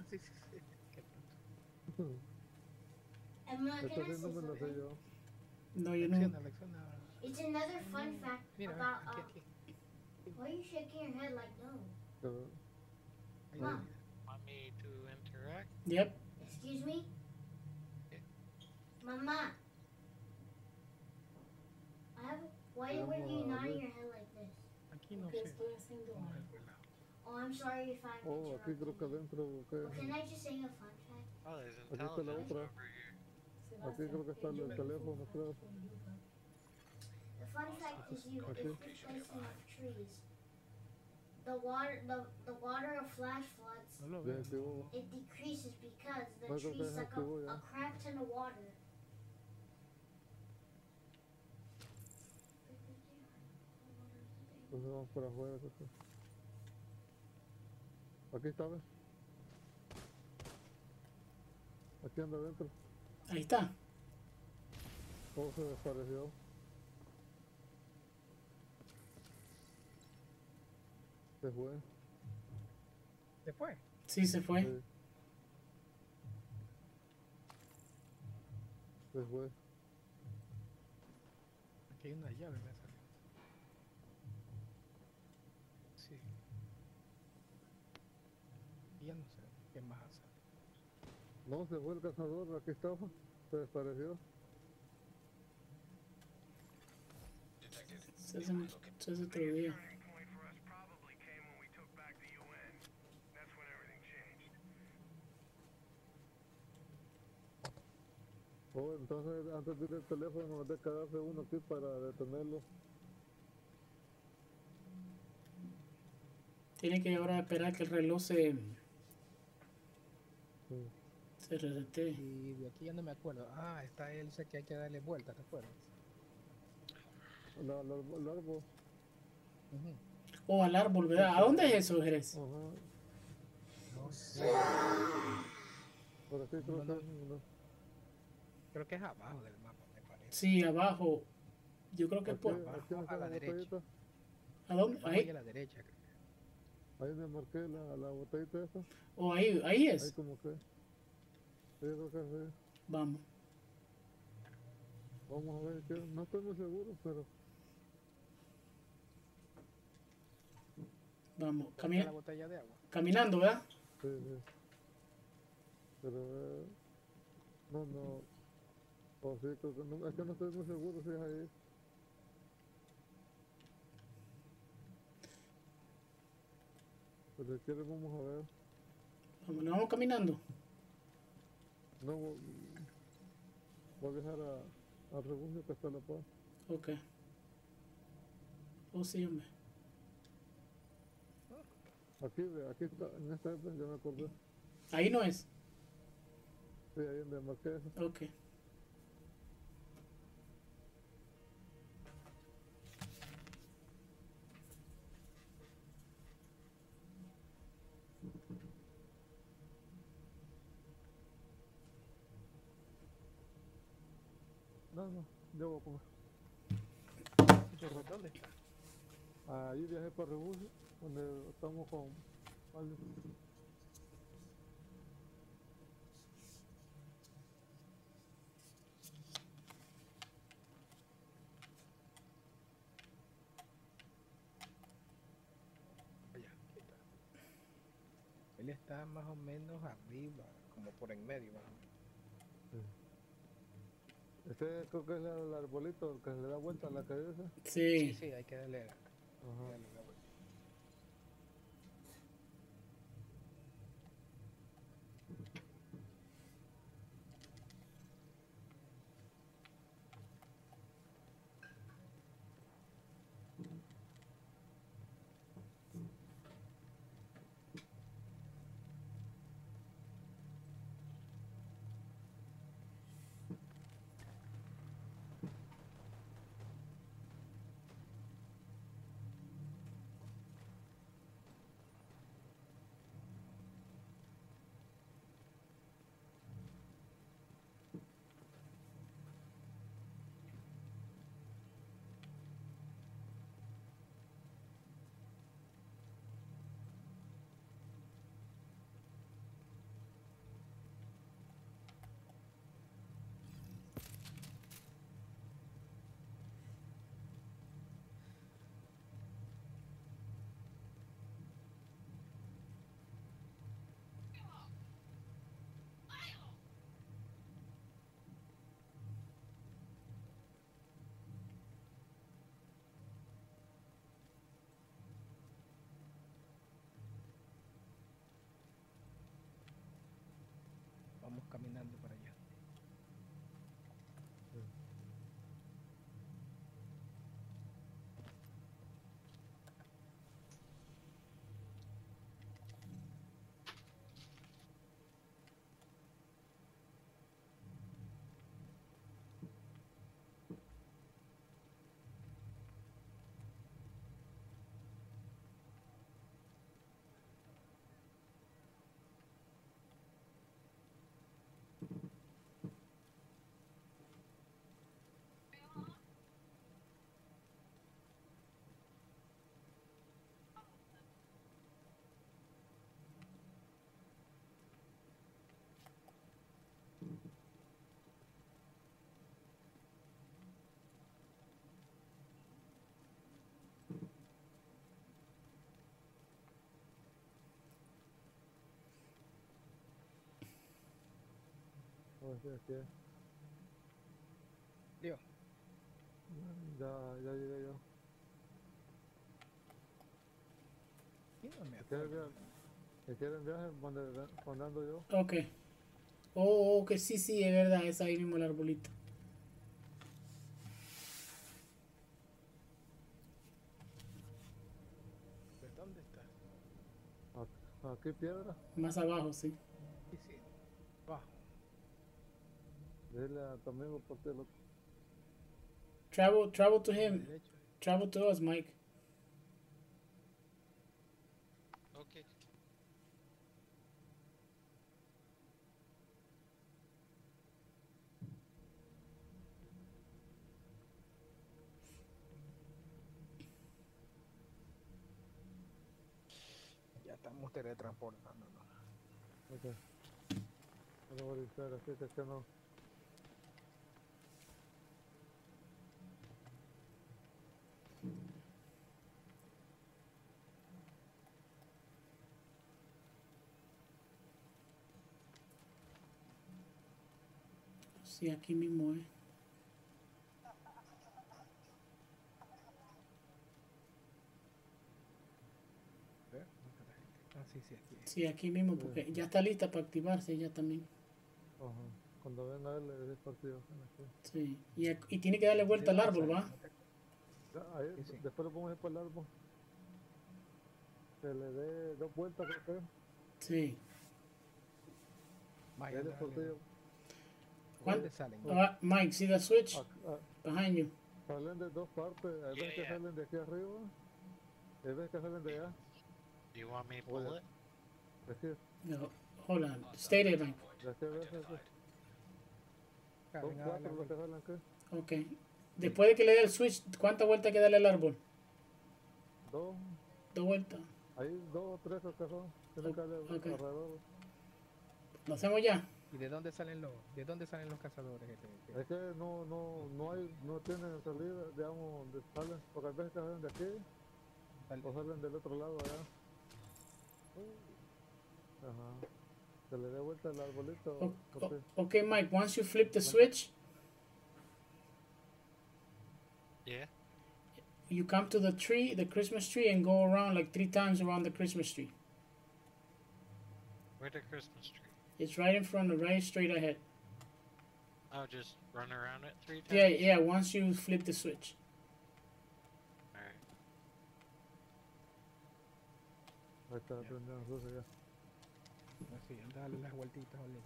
Sí, sí, sí. Qué tonto. Emma, can Esta I sí no say me la sé something? yo. No, yo no. Lecciona, lecciona. It's another fun No. fact Mira, ve, about aquí, aquí. why are you shaking your head like no? Pero, Ahí está, Mom, ahí. mira. Want me to interact? Yep. excuse me? Eh, Mama, I have why Y are vamos you a nodding abrir. your head like this? Aquí no Porque sé. estoy haciendo Vamos a algo. ver por el lado. Oh, I'm sorry if I'm Oh, aquí creo que interrupting you. adentro, Well, can ¿qué? I just say a fun fact? Oh, there's Aquí está la intelligence otra. over here. Aquí creo que está el teléfono, creo. The fun fact is you if Aquí. you place enough trees, the water of flash floods No lo Ya veo, activó. no. it decreases because the No, creo que trees ya suck up activó ya. a crap ton of water. Entonces vamos por afuera. Creo que. Aquí está, ¿ves? Aquí anda adentro. Ahí está. Oh, se desapareció. Se fue. ¿Se fue? Sí, se fue. Sí. Se fue. Aquí hay una llave, me salió. Sí. Y ya no sé qué más hacer. No, se fue el cazador. Aquí estaba. Se desapareció. Se hace otro día. Oh, entonces antes de ir al teléfono, de quedarse uno aquí para detenerlo. Tiene que ahora esperar que el reloj Sí. se resete. Y de aquí ya no me acuerdo. Ah, está él, sé que hay que darle vuelta, ¿te acuerdas? El árbol. Ujú. O al árbol, ¿verdad? ¿A dónde es eso, Jerez? Ajá. No sé. Por aquí creo que no. Creo que es abajo del mapa, me parece. Sí, abajo. Yo creo que es Aquí, por... aquí Abajo está a la la derecha. botellita. ¿A dónde? Abajo y a Ahí. la derecha, creo. Ahí me marqué la botellita esa. O ahí Ahí es. como que. Sí, creo que sí. Vamos. Vamos a ver. No estoy muy seguro, pero. Vamos. ¿Dónde está la botella de agua? Caminando, ¿verdad? Sí, sí. Pero. No. Oh, sí, creo que no. Es que no estoy muy seguro si es ahí. Pero si quieres, vamos a ver. Vamos, nos vamos caminando. No, voy a dejar al refugio que está La Paz. Ok. Oh, sí, hombre. Aquí está, en esta ya me acordé. Ahí no es. Sí, ahí donde marqué eso. Ok. No, yo voy a comer. ¿Dónde está? Ahí viajé para refugio, donde estamos con alguien. Allá, aquí está. Él está más o menos arriba, como por en medio, más o menos. Este creo que es el arbolito que le da vuelta a la cabeza. Sí. Sí, hay que darle, Ajá. darle la vuelta. vamos caminando para allá. A ver si aquí es. Lío, Ya llegué yo. ¿quién no me ¿Si quieren acuerdo? si quieren viaje, donde ando yo? Ok. Oh, que sí, sí, es verdad, es ahí mismo el arbolito. ¿De dónde estás? Aquí piedra. Más abajo, sí. Sí, sí, abajo. Dile a tu amigo por ti, loco. Travel to A la him. derecha. Travel to us, Mike. Okay. Ya estamos teletransportándonos. Ok. No voy a estar así que no. Sí, aquí mismo, ¿Ver? ¿Dónde está la gente? Ah, sí, sí, aquí. Sí, aquí mismo, porque ya está lista para activarse ya también. Ajá. Cuando venga él, le partido. Sí. Y tiene que darle vuelta al árbol, ¿va? Ahí, Sí, sí. después lo pongo ahí por el árbol. Que le dé 2 vueltas, creo que. Sí. Vaya, Dale dale, portillo. ¿dónde salen? Mike, see the switch Ah, behind you. salen de 2 partes. Hay veces que Yeah. salen de aquí arriba. Hay veces que salen de allá. Do you want me to Oye. pull it? De aquí, No, hold on. Stay there, Mike. de aquí a veces. Acá, Son venga, dale 4 los que vuelta. salen aquí. Ok. Después de que le dé el switch, ¿cuántas vueltas hay que darle al árbol? 2. 2 vueltas. Hay 2 o 3 que son. Tienen que darle Ok. alrededor. ¿Lo hacemos ya? ¿Y de dónde salen los cazadores? Es que no tienen salida, digamos, donde salen. Porque hay veces que salen de aquí o salen del otro lado allá. Ajá. Que le dé vuelta al arbolito. porque Okay, Mike, once you flip the switch, Yeah. you come to the tree, the Christmas tree, and go around like 3 times around the Christmas tree. Where's the Christmas tree? It's right in front of, right straight ahead. Oh, just run around it 3 times? Yeah, once you flip the switch. Alright. ahí está prendiendo las luces ya. Así, anda, dale las vueltitas, Oli.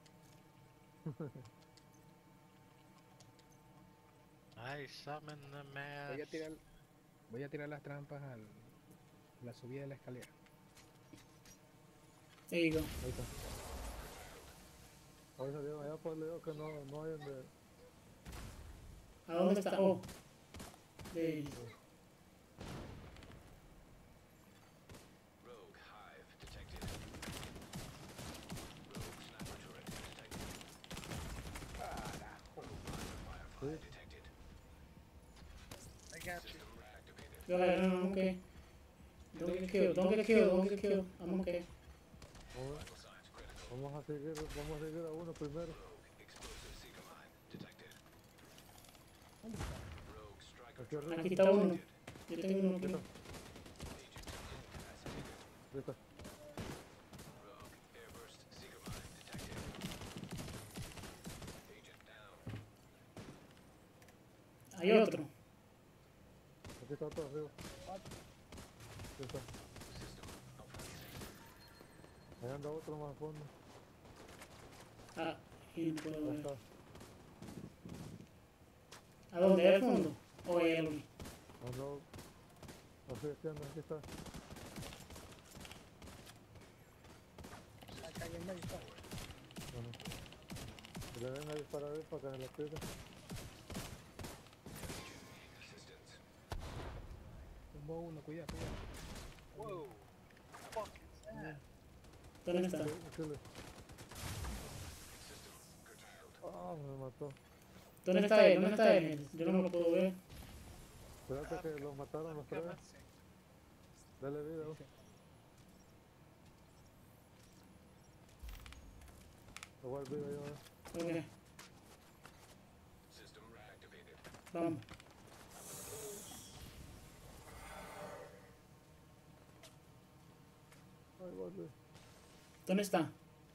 I summon the mass. Voy a tirar las trampas a la subida de la escalera. There you go. Ahí está. Ahí salieron allá, pues le digo que no hay donde. ¿A dónde está? Oh. There you go. Rogue hive detected. Rogue sniper turret detected. Firefly detected. I got you. System activated. Go ahead, no, I'm okay. Don't get killed, don't get killed, don't get killed. I'm okay. Vital signs critical. Vamos a seguir a uno primero. Rogue explosive seeker mine detected. Rogue striker Aquí arriba. Aquí está uno. Yo tengo uno aquí. agent activated. Ahí está. Rogue airburst seeker mine detected. Hay otro. Aquí está otro arriba. Aquí está. Ahí anda otro más a fondo. Ah, y no puedo Ahí ver. está. ¿A dónde? ¿Al fondo? ¿O hay algo? Ando. Así, aquí anda, aquí está. Acá en el medio está. Bueno. Que le den a disparar a él para que se la tire. Assistance. Tumbo uno, cuidado, cuidado. Whoa. ¿Dónde está? Sí, le. System curtailed. Ah, me mató. ¿Dónde está él? ¿Dónde está él? Yo no lo puedo ver. Espérate que los mataron los tres. Dale vida. Dice, Igual vida yo. Ok, System reactivated. vamos. Ay, igual vida. ¿Dónde está?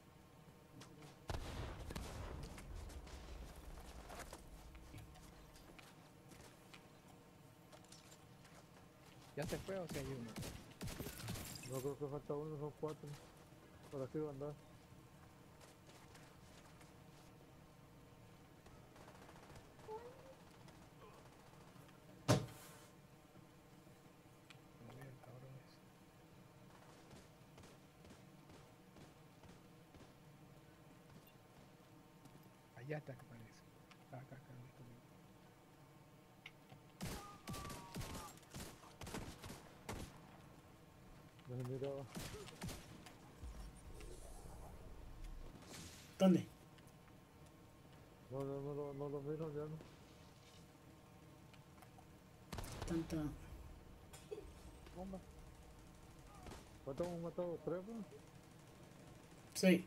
¿ya se fue o si hay uno? No creo que falta uno, son cuatro. Por aquí va a andar. No veo el cabrón ese. Allá está que parece. Acá, donde estoy yo. Me miraba. ¿Dónde? No lo miro ya no. Tanta. Bomba. ¿Cuántos hemos matado? ¿Tres? ¿No? Sí.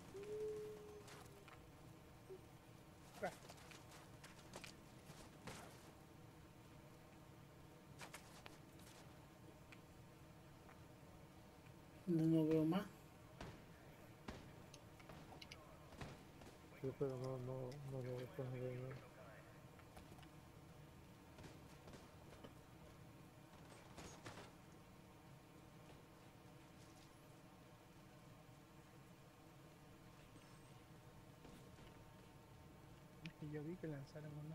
No veo más. Sí, pero no lo dejo ver. Es que yo vi que lanzaron una.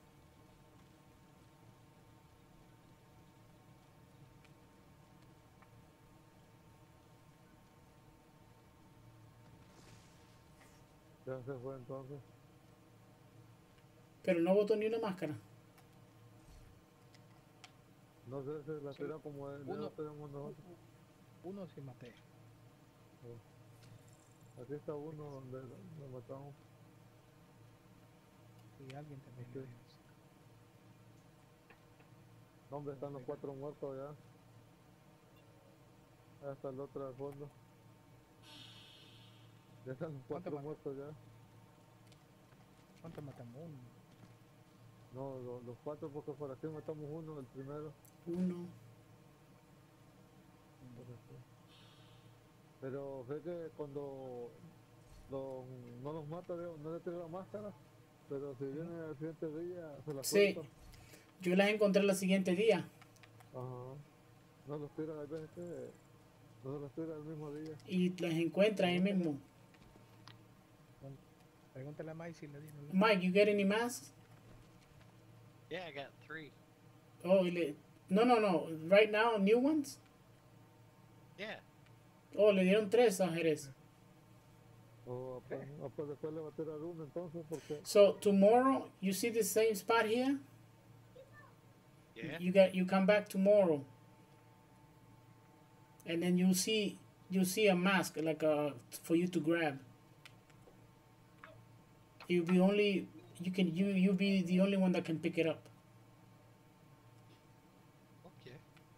Ya se fue entonces. Pero no botó ni una máscara. No sé si la Solo tira como él, ya uno. lo tenemos nosotros. Uno sí maté. Aquí está uno donde lo matamos. Y alguien también Ok. le dio. ¿Dónde están los cuatro muertos ya? Ahí está el otro al fondo. Ya están los ¿Cuánto cuatro mata? muertos ya. ¿Cuántos matamos? Uno. No, los cuatro porque por aquí matamos uno, el primero. Uno. Por aquí. Pero sé que cuando no los mata, no le tira la máscara. Pero si viene al siguiente día, se la Sí. suelta. Yo las encontré el siguiente día. Ajá. No los tira, hay veces que no se los tira el mismo día. Y las encuentra ahí mismo. Pregúntale a Mike si le dieron. Mike, you get any masks? Yeah, I got 3. Oh, no. Right now, new ones? Yeah. Oh, le dieron 3 a Jerez. O pues después le va a tirar uno entonces porque So tomorrow, you see the same spot here? Yeah. You come back tomorrow. And then you see a mask like for you to grab. You'll be only you'll be the only one that can pick it up. Okay.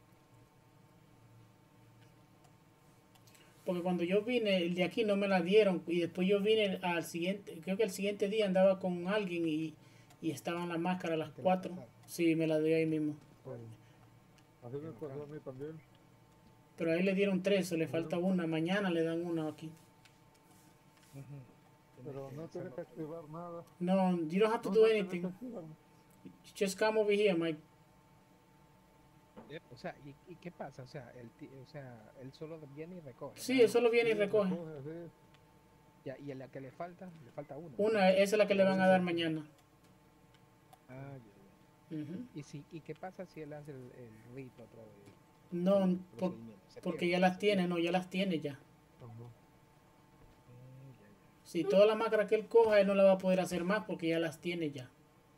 Porque cuando yo vine, el de aquí no me la dieron. Y después yo vine al siguiente, creo que el siguiente día andaba con alguien y estaban las máscaras las Te la 4. pasaron. Sí, me la dio ahí mismo. así me pasó a mí también. Pero ahí le dieron 3, o le falta una. Mañana le dan una aquí. Ujú. Pero no tienes que activar nada. No, you don't have to No, do no tienes anything. que activar. Just come over here, Mike. O sea, ¿y qué pasa? O sea, él solo viene y recoge. Sí, ¿no? él solo viene y Sí, recoge. sí. Ya, y a la que le falta uno. Una, esa es la que le van a dar mañana. Ah, ya. Ujú. ¿Y qué pasa si él hace el rito otra vez? No, El por- procedimiento, se porque pierde, ya las se tiene, pierde. no, ya las tiene ya. Ajá. Ya, ya. Si toda la máscara que él coja, él no la va a poder hacer más porque ya las tiene ya.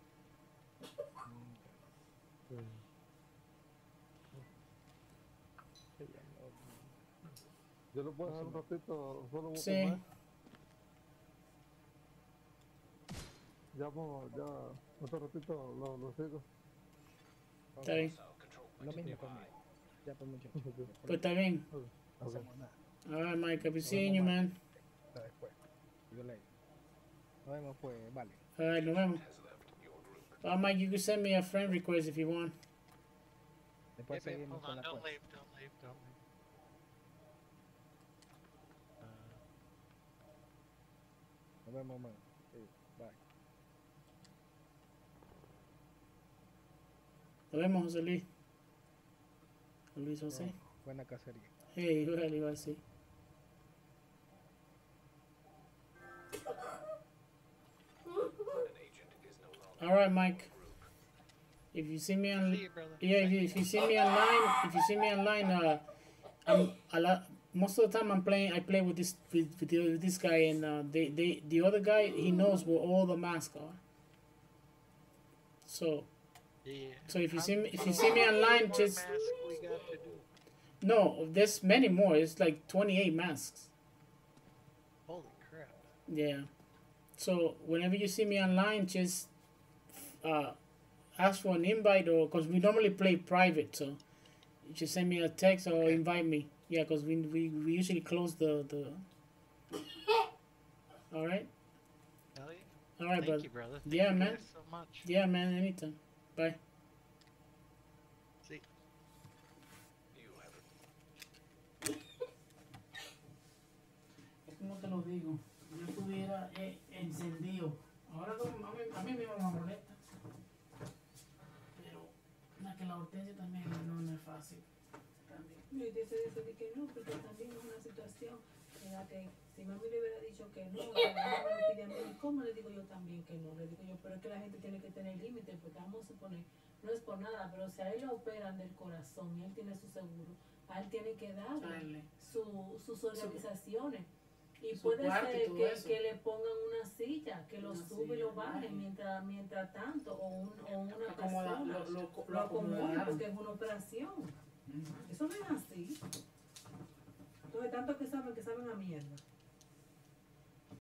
Sí. Sí, ya no- Yo lo puedo dejar un ratito, solo voy a Sí. comer. Ya, otro ratito lo sigo. Está bien. Lo mismo conmigo. Ya pues muchachos. Pues está bien. No hacemos nada. Alright, Mike, I'll be seeing you, man. Hasta después. Yo le digo. Nos vemos pues, vale. Alright, nos vemos. Has left your group. Mike, you can send me a friend request if you want. Después Yep, yep, seguimos hold con on, la don't cosa. leave, don't leave, don't leave. Nos vemos, man. Sí, bye. Nos vemos, José Luis. Luis José. Buena cacería. Hey, well, iba a decir. An agent is no longer Alright, Mike. If you see me on, See you, brother. yeah, if you see me online, I'm a lot. Most of the time, I play with this guy, and the other guy, he knows where all the masks are. So Yeah. if you How- see me, if how you see me many online, more just masks we got to do? no. There's many more. It's like 28 masks. Holy crap. Yeah. So whenever you see me online, just ask for an invite, or because we normally play private, so you just send me a text or Okay. invite me. Yeah, because we usually close the. All right. Hell yeah. All right, Thank brother. you, brother. Yeah, Thank you man. guys so much. Yeah, man. Anytime. Bye. See. you have Es como te lo digo, yo estuviera encendido. Ahora a mí mismo me molesta. Pero la hortensia también no es fácil. También. Y dice de que no, porque también es una situación en la que si mami le hubiera dicho que no, que no me lo pide a mí, ¿cómo le digo yo también que no? Le digo yo, pero es que la gente tiene que tener límites, porque vamos a suponer, no es por nada, pero si a él lo operan del corazón y él tiene su seguro, a él tiene que darle Dale. sus organizaciones. Y Su puede cuarto y ser todo que, eso. que le pongan una silla, que lo Una sube y lo silla, baje ay. mientras tanto, o una Acomoda- persona lo acomode, acomodaron. porque es una operación. Eso no es así. Entonces, tanto que saben a mierda.